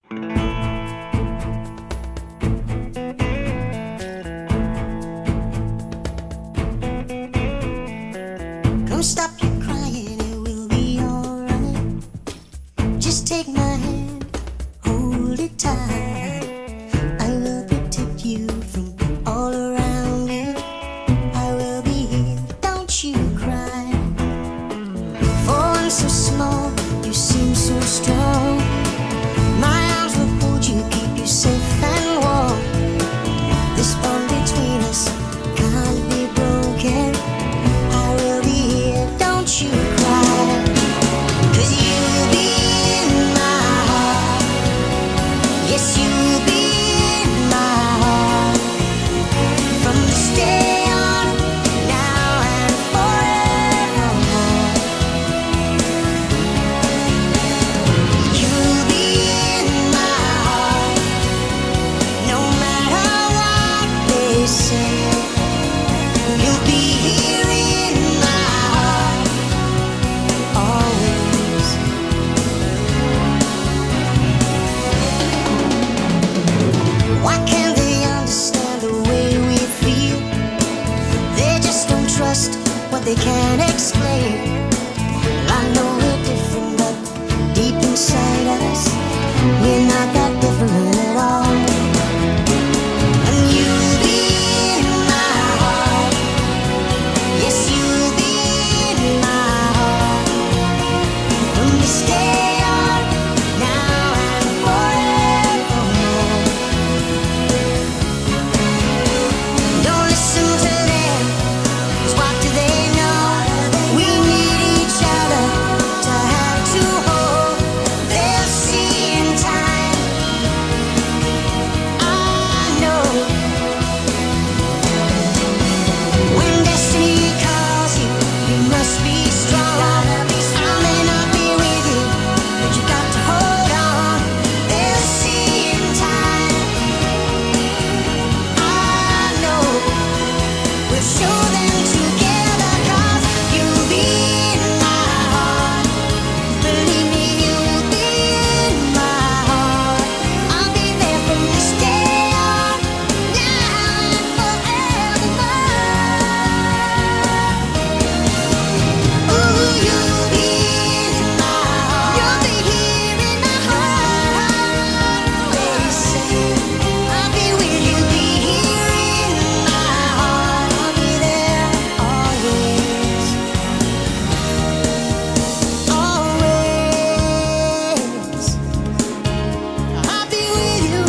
Come stop your crying, it will be alright. Just take my hand, hold it tight. I will protect you from all around you. I will be here, don't you cry. For I'm so small, you seem so strong. My arms will hold you, keep you safe and warm. This bond between us can't be broken. I will be here, don't you cry. 'Cause you will be in my heart. Yes, you will be in my heart. From this day on, now and forevermore. You will be in my heart. No matter what they say, you'll be here in my heart, always. Why can't they understand the way we feel? They just don't trust what they can't explain. I know we're different, but deep inside us, we're not that different at all. And you'll be in my heart. Yes, you'll be in my heart. From this day on, now and forevermore. Don't listen to them, 'cause what do they know? We need each other to have to hold. They'll see in time, I know. When destiny calls you, you must be strong. I may not be with you, but you got to hold on. They'll see in time, I know. We'll show them together, 'cause you'll be in my heart. Believe me, you'll be in my heart. I'll be there from this day on, now and forevermore. Ooh, you'll be in my heart. You'll be here in my heart. They say I'll be with you, be here in my heart. I'll be there always, always. I'll be with you,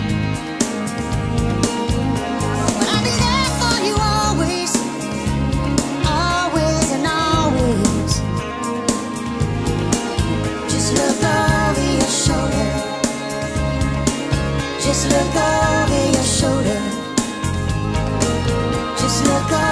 I'll be there for you always, always and always. Just look over your shoulder. Just look over your shoulder. Just look over